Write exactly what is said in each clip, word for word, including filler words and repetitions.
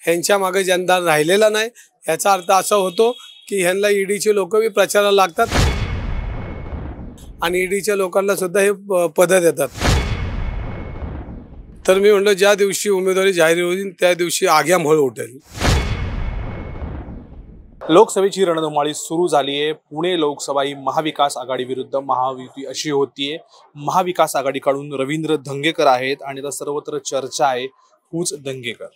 ह्यांच्या मागे जनता राहिलेला नाही। याचा अर्थ असा होतो की ह्यांना ईडीचे लोक बी प्रचाराला लागतात आणि ईडीच्या लोकांना सुद्धा हे पद देतात। तर मी म्हणलो ज्या दिवशी उमेदवारी जाहीर होईल त्या दिवशी आग्यामोळ उठेल। लोकसभेची रणधुमाळी सुरू झाली आहे। पुणे लोकसभा ही महाविकास आघाडी विरुद्ध महायुती अशी होतीये। महाविकास आघाडीकडून रवींद्र धंगेकर आहेत आणि आता सर्वत्र चर्चा आहे हूच धंगेकर।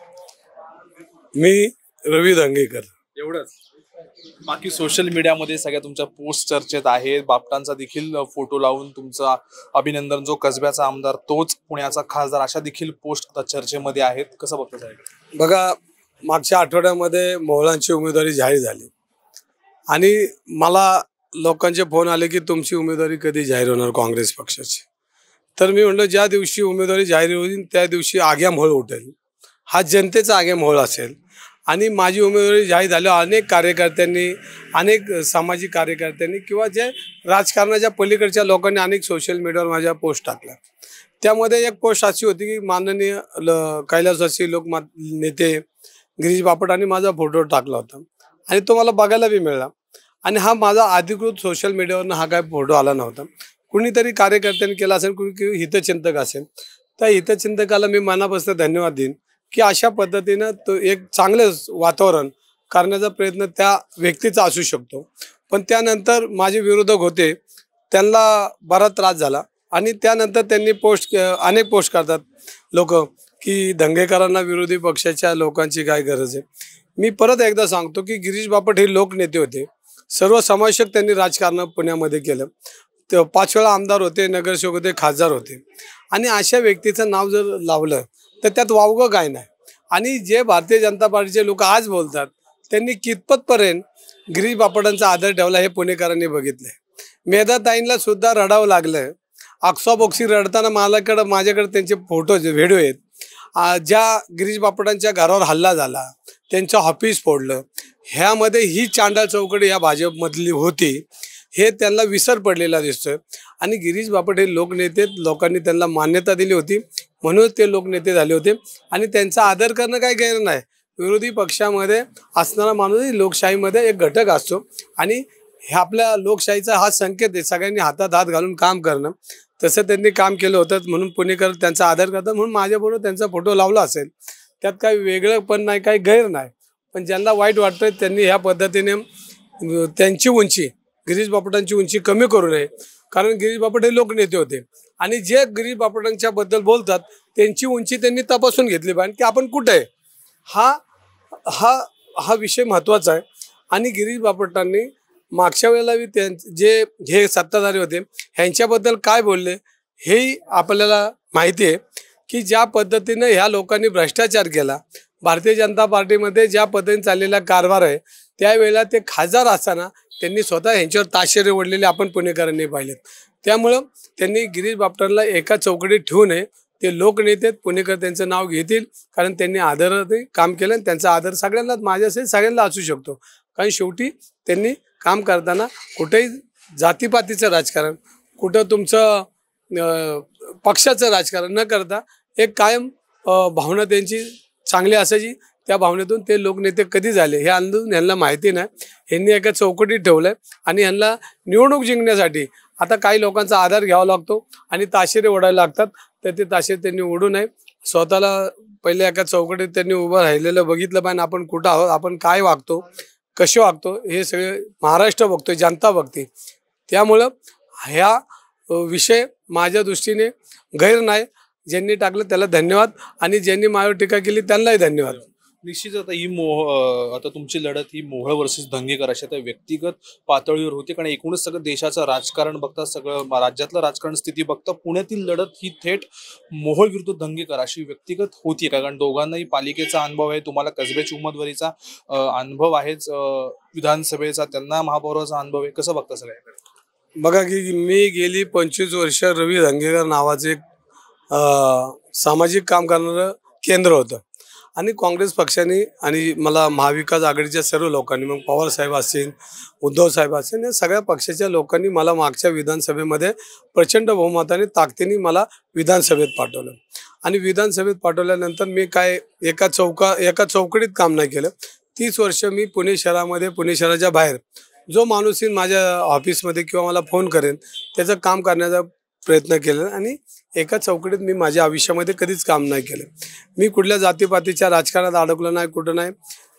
मी रवी धंगेकर एवढंच। बाकी सोशल मीडियामध्ये सगळ्या तुमच्या पोस्ट चर्चेत आहेत। बापटांचा देखील फोटो लावून तुमचा अभिनंदन, जो कसब्याचा आमदार तोच पुण्याचा खासदार, अशा देखील पोस्ट आता चर्चेमध्ये आहेत। कसं बघता साहेब? बघा, मागच्या आठवड्यामध्ये मोहळांची उमेदवारी जाहीर झाली आणि मला लोकांचे फोन आले की तुमची उमेदवारी कधी जाहीर होणार काँग्रेस पक्षाची। तर मी म्हणलो ज्या दिवशी उमेदवारी जाहीर होईल त्या दिवशी आग्यामोळ उठेल। हा जनतेचा आग्यामोळ असेल आणि माझी उमेदवारी जाहीर झाल्यावर अनेक कार्यकर्त्यांनी, अनेक सामाजिक कार्यकर्त्यांनी किंवा जे राजकारणाच्या पलीकडच्या लोकांनी अनेक सोशल मीडियावर माझ्या पोस्ट टाकल्या। त्यामध्ये एक पोस्ट अशी होती की माननीय कैलासवासी लोक नेते गिरीश बापटांनी माझा फोटो टाकला होता आणि तो मला बघायला बी मिळाला आणि हा माझा अधिकृत सोशल मीडियावरनं हा काय फोटो आला नव्हता। कुणीतरी कार्यकर्त्यांनी केला असेल, कुणी हितचिंतक असेल, त्या हितचिंतकाला मी मनापासून धन्यवाद देईन की अशा पद्धतीनं तो एक चांगले वातावरण करण्याचा प्रयत्न त्या व्यक्तीचा असू शकतो। पण त्यानंतर माझे विरोधक होते, त्यांना बराच त्रास झाला आणि त्यानंतर त्यांनी पोस्ट अनेक पोस्ट करतात लोक की धंगेकरांना विरोधी पक्षाच्या लोकांची काय गरज आहे। मी परत एकदा सांगतो की गिरीश बापट हे लोकनेते होते, सर्वसमावेशक त्यांनी राजकारण पुण्यामध्ये केलं। ते पाच वेळा आमदार होते, नगरसेवक होते, खासदार होते आणि अशा व्यक्तीचं नाव जर लावलं तर त्यात वावगं काय नाही। आणि जे भारतीय जनता पार्टीचे लोक आज बोलतात त्यांनी कितपतपर्यंत गिरीश बापटांचा आदर ठेवला हे पुणेकरांनी बघितलंय। मेधाताईंना सुद्धा रडावं लागलं। अक्सा बॉक्सी रडताना माझ्याकडं माझ्याकडे त्यांचे फोटो व्हिडिओ आहेत। ज्या गिरीश बापटांच्या घरावर हल्ला झाला, त्यांचं ऑफिस फोडलं, ह्यामध्ये ही चांडाळ चौकडी या भाजपमधली होती हे त्यांना विसर पडलेला दिसतोय। आणि गिरीश बापट हे लोकनेते, लोकांनी त्यांना मान्यता दिली होती म्हणून ते लोकनेते झाले होते आणि त्यांचा आदर करणं काही गैर नाही। विरोधी पक्षामध्ये असणारा माणूस लोकशाहीमध्ये एक घटक असतो आणि हे आपल्या लोकशाहीचा हा संकेत आहे, सगळ्यांनी हातात हात घालून काम करणं। तसं त्यांनी काम केलं होतं म्हणून पुणेकर त्यांचा आदर करतात, म्हणून माझ्याबरोबर त्यांचा फोटो लावला असेल, त्यात काही वेगळं पण नाही, काही गैर नाही। पण ज्यांना वाईट वाटतंय त्यांनी ह्या पद्धतीने त्यांची उंची, गिरीश बापटांची उंची कमी करू नये, कारण गिरीश बापट हे लोकनेते होते आणि जे गिरीश बापटांच्या बद्दल बोलतात त्यांची उंची त्यांनी तपासून घेतली पाहिजे की आपण कुठे आहे। हा हा हा विषय महत्त्वाचा आहे। आणि गिरीश बापटांनी मागच्या वेळेला बी त्यां जे हे सत्ताधारी होते ह्यांच्याबद्दल काय बोलले हेही आपल्याला माहिती आहे की ज्या पद्धतीनं ह्या लोकांनी भ्रष्टाचार केला, भारतीय जनता पार्टीमध्ये ज्या पद्धतीने चाललेला कारभार आहे, त्यावेळेला ते खासदार असताना त्यांनी स्वतः ह्यांच्यावर ताशेरे ओढलेले आपण पुणेकरांनी पाहिलेत। त्यामुळं त्यांनी गिरीश बापटांना एका चौकटीत ठेवू नये। ते लोकनेते, पुणेकर त्यांचं नाव घेतील कारण त्यांनी आदराने काम केलं आणि त्यांचा आदर सगळ्यांना, माझ्यासहित सगळ्यांना असू शकतो। कारण शेवटी त्यांनी काम करताना कुठेही जातीपातीचं राजकारण, कुठं तुमचं पक्षाचं राजकारण न करता एक कायम भावना त्यांची चांगली असायची। त्या भावनेतून ते लोकनेते कधी झाले हे अजून यांना माहिती नाही। ह्यांनी एका चौकटीत ठेवलंय आणि यांना निवडणूक जिंकण्यासाठी आता काही लोकांचा आधार घ्यावा लागतो आणि ताशेरे ओढायला लागतात, तर ते ताशेरे त्यांनी ओढू नये। स्वतःला पहिले एका चौकटीत त्यांनी उभं राहिलेलं बघितलं पाहिजे, आपण कुठं आहोत, आपण काय वागतो, कसे वागतो, हे सगळे महाराष्ट्र बघतोय, जनता बघते। त्यामुळं ह्या विषय माझ्या दृष्टीने गैर नाही। ज्यांनी टाकलं त्याला धन्यवाद आणि ज्यांनी माझ्यावर टीका केली त्यांनाही धन्यवाद। निश्चित आता ही मोह आता तुमची लढत ही मोहोळ वर्सेस धंगेकर अशा त्या व्यक्तिगत पातळीवर होती, कारण एकूणच सगळं देशाचं राजकारण बघता, सगळं राज्यातलं राजकारण स्थिती बघता पुण्यातील लढत ही थेट मोहोळ विरुद्ध धंगेकर अशी व्यक्तिगत होती, कारण दोघांनाही पालिकेचा अनुभव आहे, तुम्हाला कसब्याची उमेदवारीचा अनुभव आहेच, विधानसभेचा त्यांना महापौराचा अनुभव आहे। कसं बघता सगळ्याकडे? बघा की मी गेली पंचवीस वर्ष रवी धंगेकर नावाचे एक सामाजिक काम करणारं केंद्र होतं आणि काँग्रेस पक्षाने आणि मला महाविकास आघाडीच्या सर्व लोकांनी, मग पवार साहेब असतील, उद्धव साहेब असतील, या सगळ्या पक्षाच्या लोकांनी मला मागच्या विधानसभेमध्ये प्रचंड बहुमताने ताकदीने मला विधानसभेत पाठवलं आणि विधानसभेत पाठवल्यानंतर मी काय एका चौका एका चौकडीत काम नाही केलं. तीस वर्ष मी पुणे शहरामध्ये पुणे शहराच्या बाहेर जो माणूस येईल माझ्या ऑफिसमध्ये किंवा मला फोन करेन त्याचं काम करण्याचा प्रयत्न केला आणि एका चौकटीत मी माझ्या आयुष्यामध्ये कधीच काम नाही केलं. मी कुठल्या जातीपातीच्या राजकारणात अडकलो नाही, कुठं नाही.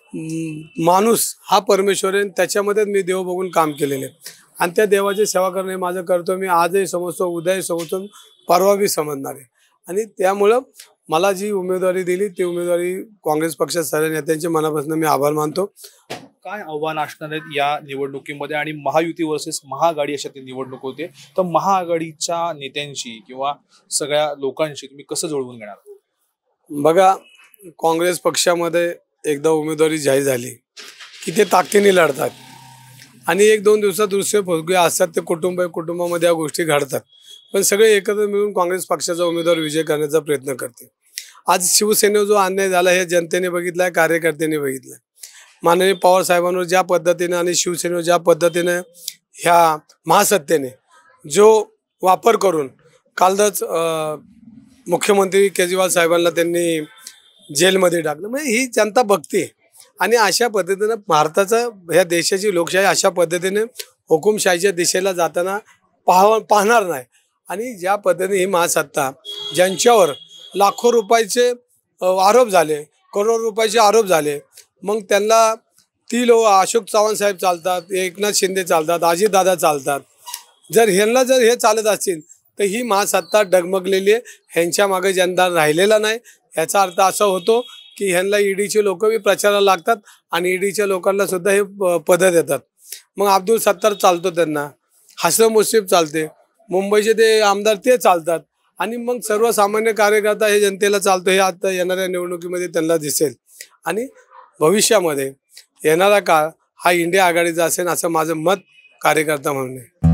माणूस हा परमेश्वर आहे, त्याच्यामध्येच मी देव बघून काम केलेले आणि त्या देवाची सेवा करणे माझं कर्तव्य. मी आजही समजतो, उद्याही समजतो, परवा बी समजणार आहे. आणि त्यामुळं मला जी उमेदवारी दिली ती उमेदवारी काँग्रेस पक्षात सर्व नेत्यांचे मनापासून मी आभार मानतो. काय आव्हान असणार आहेत या निवडणुकीमध्ये आणि महायुती वर्सेस महाआघाडी अशा ती निवडणूक होते, तर महाआघाडीच्या नेत्यांशी किंवा सगळ्या लोकांशी तुम्ही कसं जुळवून घेणार? बघा, काँग्रेस पक्षामध्ये एकदा उमेदवारी जाहीर झाली की ते ताकदीने लढतात आणि एक दोन दिवसात दुसरे फुगे असतात ते कुटुंब कुटुंबामध्ये या गोष्टी घडतात, पण सगळे एकत्र मिळून काँग्रेस पक्षाचा उमेदवार विजय करण्याचा प्रयत्न करते. आज शिवसेनेवर जो अन्याय झाला हे जनतेने बघितला आहे, कार्यकर्त्यांनी बघितलं. माननीय पवार साहेबांवर ज्या पद्धतीने आणि शिवसेनेवर ज्या पद्धतीने ह्या महासत्तेने जो वापर करून कालच मुख्यमंत्री केजरीवाल साहेबांना त्यांनी जेलमध्ये टाकलं, म्हणजे ही जनता बघते. आणि अशा पद्धतीनं भारताचा ह्या देशाची लोकशाही अशा पद्धतीने हुकुमशाहीच्या दिशेला जाताना पाह पाहणार नाही. आणि ज्या पद्धतीने ही महासत्ता ज्यांच्यावर लाखो रुपयाचे आरोप झाले, करोड रुपयाचे आरोप झाले, मग त्यांना ती लोक अशोक चव्हाण साहेब चालतात, एकनाथ शिंदे चालतात, अजितदादा चालतात. जर ह्यांना जर हे चालत असतील तर ही महासत्ता डगमगलेली आहे, ह्यांच्या मागे जनता राहिलेला नाही. याचा अर्थ असा होतो की ह्यांना ईडीचे लोक बी प्रचाराला लागतात आणि ईडीच्या लोकांना सुद्धा हे पद देतात. मग अब्दुल सत्तार चालतो, त्यांना हसन मुश्रीफ चालते, मुंबईचे ते आमदार ते चालतात आणि मग सर्वसामान्य कार्यकर्ता हे जनतेला चालतो. हे आता येणाऱ्या निवडणुकीमध्ये त्यांना दिसेल आणि भविष्यामध्ये येणारा काळ हा इंडिया आघाडीचा असेल असं माझं मत कार्यकर्ता म्हणून आहे.